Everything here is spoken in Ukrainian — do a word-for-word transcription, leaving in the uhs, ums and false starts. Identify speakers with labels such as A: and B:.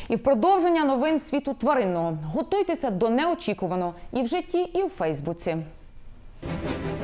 A: І в продовження новин світу тваринного. Готуйтеся до неочікуваного і в житті, і у Фейсбуці.